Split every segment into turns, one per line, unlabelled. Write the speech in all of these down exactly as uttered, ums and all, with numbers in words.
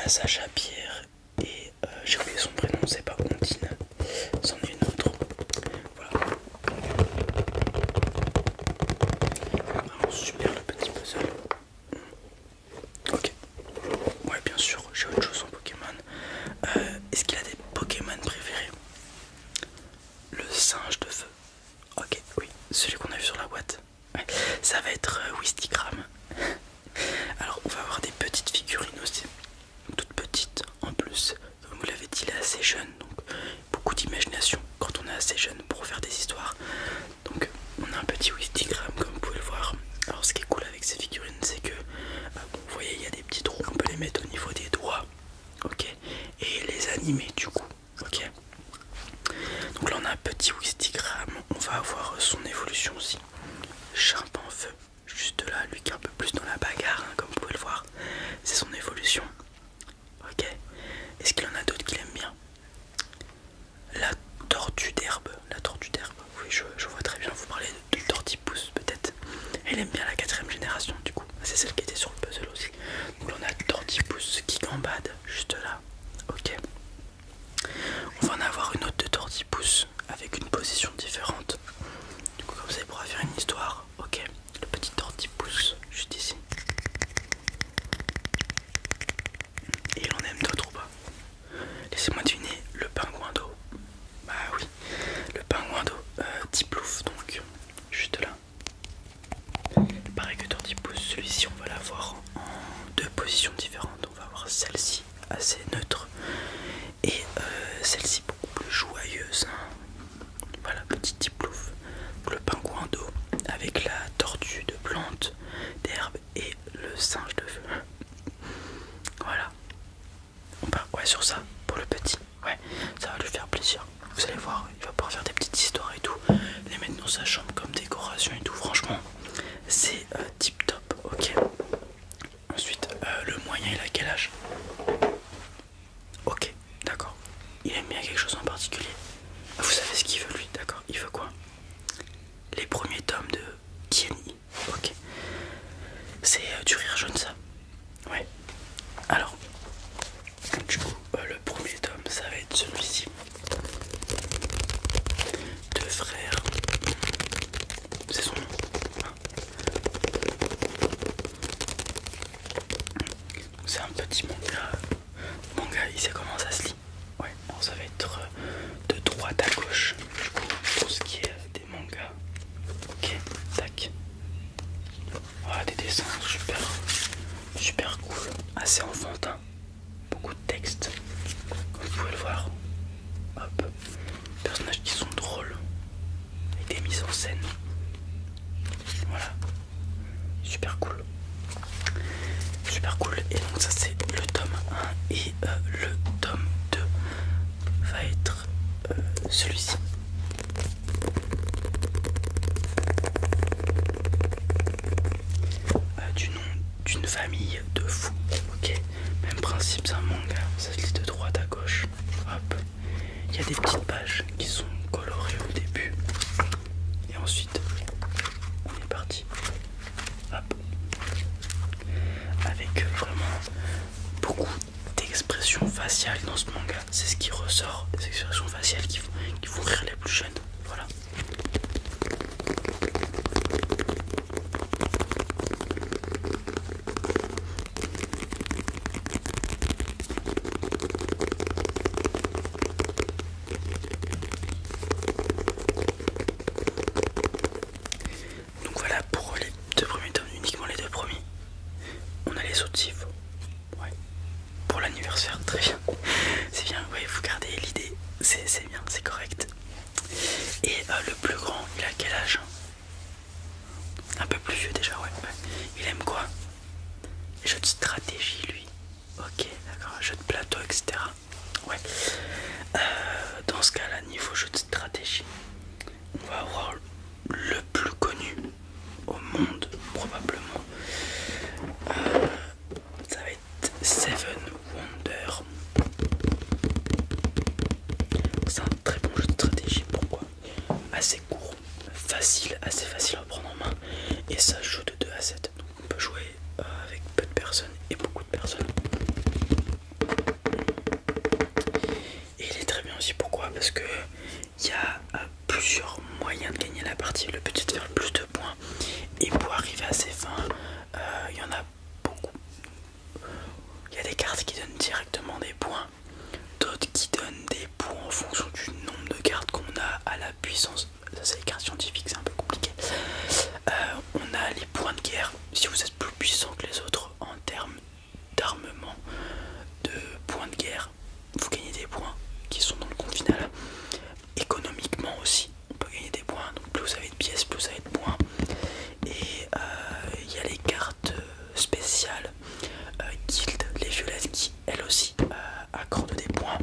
a Sacha Pierre et euh, j'ai oublié son prénom, c'est pas Ondine, c'en est une autre. Voilà. Vraiment super le petit puzzle. Ok. Ouais, bien sûr, j'ai autre chose en Pokémon. Euh, Est-ce qu'il a des Pokémon préférés? Le singe de feu. Ok, oui, celui qu'on a vu sur la boîte. Ouais. Ça va être euh, Wistikram. Alors, on va avoir des petites figurines aussi. Toutes petites en plus. Comme vous l'avez dit, il est assez jeune. Donc, beaucoup d'imagination quand on est assez jeune pour faire des histoires. Donc, on a un petit Wistikram comme vous pouvez le voir. Alors, ce qui est cool avec ces figurines, c'est que, euh, bon, vous voyez, il y a des petits trous. On peut les mettre au niveau des doigts. Ok. Et les animer du coup. Ok. Donc là, on a un petit Wistikram. On va avoir son évolution aussi. Feu, juste là, lui qui est un peu plus dans la bagarre, hein, comme vous pouvez le voir, c'est son évolution. Ok. Est-ce qu'il en a d'autres qu'il aime bien? La tortue d'herbe. La tortue d'herbe. Oui, je, je vois très bien. Vous parlez de, de tortipousse peut-être. Elle aime bien la quatrième génération du coup. C'est celle qui était sur le puzzle aussi. Donc là, on a tortipousse qui gambade juste là. Ok. On va en avoir une autre de tortipousse avec une position différente. Du coup, comme ça, il pourra faire une histoire. Ok. Le petit tortipousse juste ici. Et il en aime d'autres ou pas? Laissez-moi deviner. Le pingouin d'eau. Bah oui. Le pingouin d'eau. Euh, Tiplouf donc. Juste là. Pareil que tortipousse. Celui-ci, on va l'avoir en deux positions différentes. On va avoir celle-ci assez neutre. Et euh, celle-ci beaucoup plus joyeuse. Voilà, petit Tiplouf. Le pingouin d'eau avec la tortue de plante, d'herbe et le singe de feu. Voilà. On part ouais sur ça pour le petit. Ouais, ça va lui faire plaisir. Vous allez voir, il va pouvoir faire des petites histoires et tout. Les mettre dans sa chambre comme décoration et tout. Franchement, c'est euh, tip top. Ok. Ensuite, euh, le moyen, il a quel âge? Ok, d'accord. Il aime bien quelque chose en particulier. Vous savez ce qu'il veut lui, d'accord? Il veut quoi? Les premiers tomes de Kenny. Ok. C'est euh, du rire jaune ça. Ouais. Alors, du coup, euh, le premier tome, ça va être celui-ci. Deux frères. C'est son nom. C'est un petit manga. Manga, il sait comment ça se lit. Ouais, alors ça va être euh, de droite à gauche. Du coup, pour ce qui est euh, des mangas. Ok, tac. Voilà, des dessins super, super cool. Assez enfantin. Beaucoup de texte. Comme vous pouvez le voir. Hop. Personnages qui sont drôles. Et des mises en scène. Voilà. Super cool. Super cool. Et donc ça c'est le tome un. Et euh, le tome deux va être euh, celui-ci. Euh, du nom d'une famille de fous. Ok. Même principe, c'est un manga. Ça se lit de droite à gauche. Hop. Il y a des petites pages qui sont colorées au début. Et ensuite, on est parti. Hop. Avec vraiment beaucoup d'expressions faciales dans ce manga. C'est ce qui ressort, des expressions faciales qui, qui font rire les plus jeunes. Voilà. Donc voilà pour les deux premiers tomes, uniquement les deux premiers. On a les autres s'il faut. Ouais. Pour l'anniversaire, très bien. C'est bien, ouais, vous gardez l'idée. C'est bien, c'est correct. Et euh, le plus grand, il a quel âge? Un peu plus vieux déjà, ouais. ouais. Il aime quoi? Les jeux de stratégie, lui. Ok, d'accord, jeux de plateau, et cetera. Ouais. Euh, dans ce cas-là, niveau jeu de stratégie, on va avoir le plus connu au monde, probablement. Euh, ça va être Seven Wonders. C'est un très bon jeu de stratégie. Pourquoi? Assez court, facile, assez facile à prendre en main. Et ça joue de deux à sept. Donc on peut jouer euh, avec peu de personnes et beaucoup de personnes. puissance. Ça c'est les cartes scientifiques, c'est un peu compliqué. Euh, on a les points de guerre. Si vous êtes plus puissant que les autres en termes d'armement, de points de guerre, vous gagnez des points qui sont dans le compte final. Économiquement aussi, on peut gagner des points. Donc plus vous avez de pièces, plus vous avez de points. Et euh, il y a les cartes spéciales euh, guild, les violettes, qui elles aussi euh, accordent des points.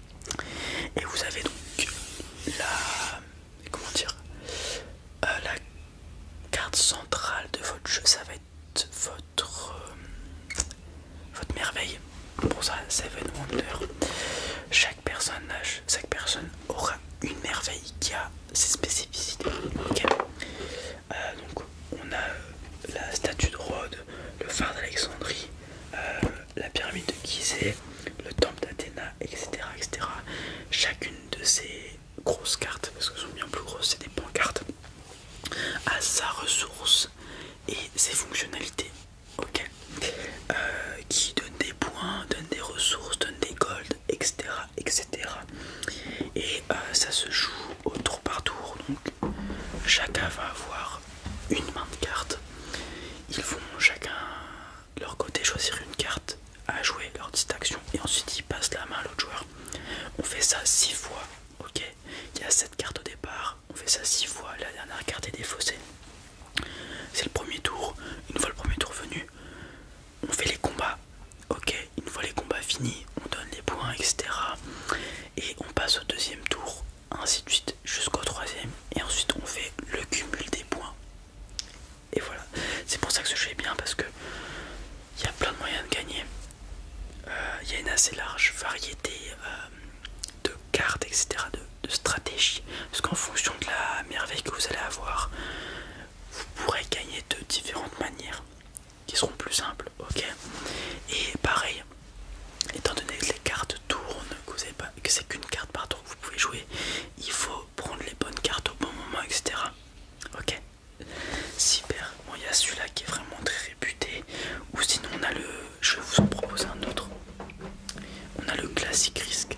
Et vous avez donc la, comment dire, euh, la carte centrale de votre jeu, ça va être votre euh, votre merveille. Pour ça, Seven Wonders. Chaque personnage, chaque personne aura une merveille qui a ses spécificités. Okay. Euh, donc on a euh, la statue de Rhodes, le phare d'Alexandrie, euh, la pyramide de Gizeh, le temple d'Athéna, et cetera, et cetera. Chacune de ces grosses cartes, parce qu'elles sont bien plus grosses, c'est des pancartes, a sa ressource et ses fonctionnalités. Ok. Euh, qui donne des points, donne des ressources, donne des golds, et cetera, et cetera. Et euh, ça se joue au tour par tour. Donc chacun va avoir une main de cartes. Ils vont chacun de leur côté choisir une carte à jouer, leur distraction, et ensuite ils passent la main à l'autre joueur. On fait ça six fois. Ok. Il y a sept cartes au départ. On fait ça six fois. La dernière carte est défaussée. C'est le premier tour. Une fois le premier tour venu, on fait les combats. Ok, une fois les combats finis, on donne les points, et cetera. Et on passe au deuxième tour, ainsi de suite, jusqu'au troisième. Et ensuite on fait le cumul des points. Et voilà. C'est pour ça que ce jeu est bien, parce que il y a plein de moyens de gagner. Euh, Il y a une assez large variété euh, de cartes, et cetera, de, de stratégies. Parce qu'en fonction de la merveille que vous allez avoir, vous pourrez gagner de différentes manières qui seront plus simples, ok. Et pareil, étant donné que les cartes tournent, que, vous avez pas, que c'est qu'une carte par tour que vous pouvez jouer, il faut prendre les bonnes cartes au bon moment, et cetera. Ok, super. Bon, il y a celui-là qui est vraiment très réputé, ou sinon on a le, je vais vous en proposer un autre. On a le classique risque.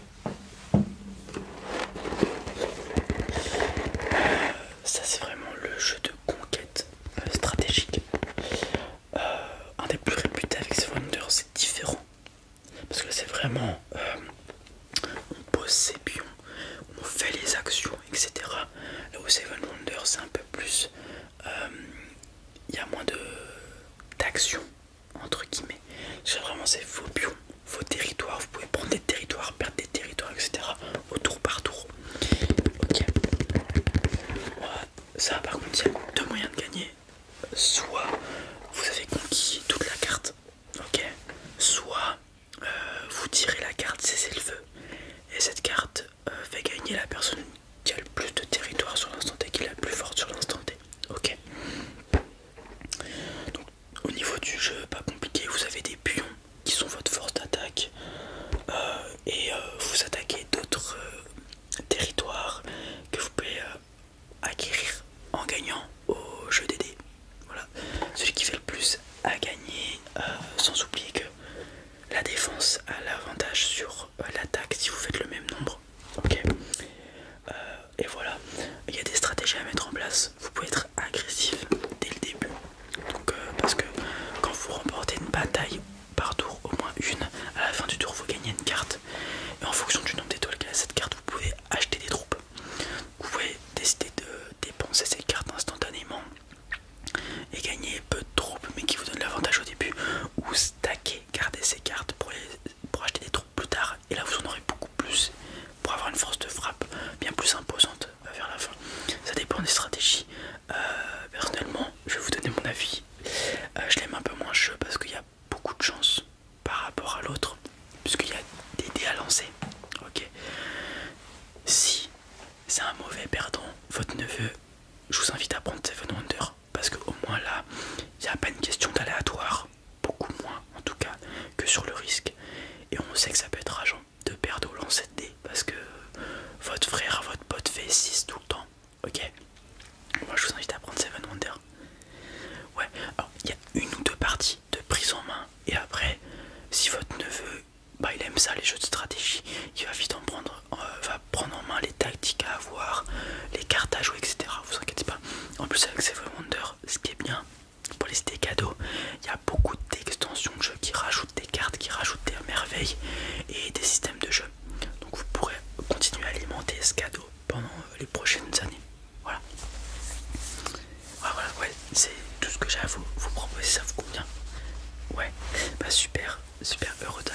Euh, ça c'est vraiment le jeu de conquête euh, stratégique. Euh, un des plus réputés avec Seven Wonders, c'est différent. Parce que c'est vraiment, euh, on pose ses pions, on fait les actions, et cetera. Là où Seven Wonders, c'est un peu plus, il euh, y a moins de d'action entre guillemets. C'est vraiment c'est vos pions, vos territoires. Vous pouvez prendre des territoires, perdre des territoires, et cetera. Au tour par tour. Ok. Voilà. Ça, par contre, il y a deux moyens de gagner. Soit vous avez conquis toute la carte, ok. Soit euh, vous tirez la carte cesser le feu, et cette carte euh, fait gagner la personne qui a le plus de territoire sur l'instant T, qui est la plus forte sur l'instant T. Ok. Donc au niveau du jeu, pas compliqué, vous avez des pions qui sont votre force d'attaque, euh, et euh, vous attaquez d'autres euh, territoires que vous pouvez euh, acquérir en gagnant au jeu des dés. Voilà, celui qui fait le plus à gagner, euh, sans oublier que la défense a l'avantage sur euh, l'attaque si vous faites le même nombre. Ok. Euh, et voilà, il y a des stratégies à mettre en place. Vous pouvez être agressif dès le début. Donc, euh, parce que quand vous remportez une bataille par tour, au moins une, à la fin du tour vous gagnez une carte. Et en fonction du nombre d'étoiles qu'il y a à cette carte, vous pouvez acheter des troupes. Vous pouvez décider de dépenser ces cartes instantanément et gagner peu de troupes, mais qui vous donnent l'avantage au début, ou stacker, garder ces cartes pour, les, pour acheter des troupes plus tard, et là vous en aurez beaucoup plus pour avoir une force de frappe bien plus imposante vers la fin. Ça dépend des stratégies. Euh, personnellement, je vais vous donner mon avis. Euh, je l'aime un peu moins ce jeu parce qu'il y a beaucoup de chance par rapport à l'autre, puisqu'il y a des dés à lancer. Ok. Si c'est un mauvais perdant, votre neveu, je vous invite à prendre Seven Wonders, parce qu'au moins là, il n'y a pas une question d'aléatoire, beaucoup moins en tout cas que sur le risque. Et on sait que ça peut être rageant de perdre au lancer de dés, parce que votre frère, votre pote fait six tout le temps. Ok. Moi je vous invite à prendre Seven Wonders. Ouais, alors il y a une ou deux parties de prise en main, et après, si votre neveu, bah il aime aime ça, les jeux de stratégie, il va vite en prendre, euh, va prendre en main les tactiques à avoir, les cartes à jouer, et cetera. Vous inquiétez pas. En plus avec Seven Wonders, ce qui est bien pour les idées cadeaux, il y a beaucoup d'extensions de jeux qui rajoutent des cartes, qui rajoutent des merveilles et des systèmes de jeu. Donc vous pourrez continuer à alimenter ce cadeau pendant les prochaines années. Voilà. Voilà, voilà, ouais, c'est tout ce que j'ai à vous, vous proposer, ça vous convient? Ouais, bah super, super heureux